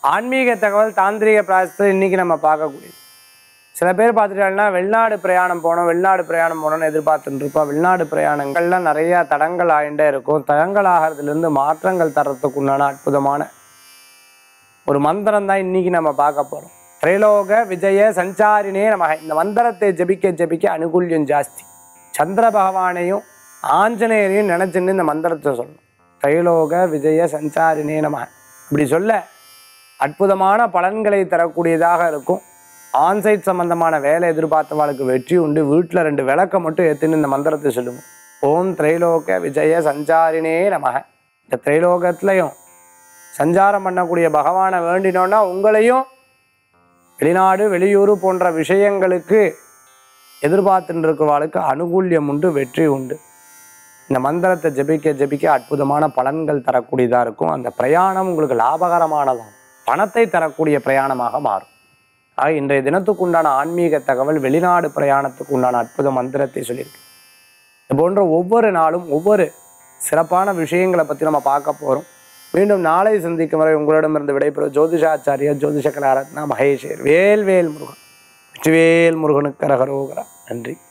ஆன்மீக தகவல் தாந்திரிக பிராயசத்தை இன்றைக்கி நம்ம பார்க்கக்கூடியது. சில பேர் பார்த்துட்டாங்கன்னா வெளிநாடு பிரயாணம் போகணும்னு எதிர்பார்த்துட்டு இருப்போம். வெளிநாடு பிரயாணங்கள்லாம் நிறையா தடங்கள் ஆகிட்டே இருக்கும். தடங்கள் ஆகிறதுலேருந்து மாற்றங்கள் தர்றதுக்கு உண்டான அற்புதமான ஒரு மந்திரம் தான் இன்றைக்கி நம்ம பார்க்க போகிறோம். திரைலோக விஜய சஞ்சாரினே நமக. இந்த மந்திரத்தை ஜபிக்க ஜபிக்க அனுகூல்யம் ஜாஸ்தி. சந்திர பகவானையும் ஆஞ்சநேயரையும் நினச்சின்னு இந்த மந்திரத்தை சொல்லணும். திரைலோக விஜய சஞ்சாரினே நமக இப்படி சொல்ல அற்புதமான பலன்களை தரக்கூடியதாக இருக்கும். ஆன்சைட் சம்பந்தமான வேலை எதிர்பார்த்தவாளுக்கு வெற்றி உண்டு. வீட்டில் 2 விளக்கை மட்டும் ஏற்றுன்னு இந்த மந்திரத்தை சொல்லுங்க. ஓம் திரைலோக விஜய சஞ்சாரினே நமக. இந்த திரைலோகத்திலையும் சஞ்சாரம் பண்ணக்கூடிய பகவானை வேண்டினோன்னா உங்களையும் வெளிநாடு வெளியூர் போன்ற விஷயங்களுக்கு எதிர்பார்த்துட்டு இருக்கிறவாளுக்கு அனுகூல்யம் உண்டு, வெற்றி உண்டு. இந்த மந்திரத்தை ஜபிக்க ஜபிக்க அற்புதமான பலன்கள் தரக்கூடியதாக இருக்கும். அந்த பிரயாணம் உங்களுக்கு லாபகரமானதாகும், பணத்தை தரக்கூடிய பிரயாணமாக மாறும். ஆக இன்றைய தினத்துக்கு உண்டான ஆன்மீக தகவல் வெளிநாடு பிரயாணத்துக்கு உண்டான அற்புத மந்திரத்தை சொல்லியிருக்கு. இது போன்ற ஒவ்வொரு நாளும் ஒவ்வொரு சிறப்பான விஷயங்களை பற்றி நம்ம பார்க்க போகிறோம். மீண்டும் நாளை சந்திக்கும் வரை உங்களிடமிருந்து விடைபெறும் ஜோதிஷாச்சாரியா ஜோதிஷ கலாரத்னா மகேஷர். வேல் வேல் முருகன். வெற்றிவேல் முருகனுக்கு கரகரோகரா. நன்றி.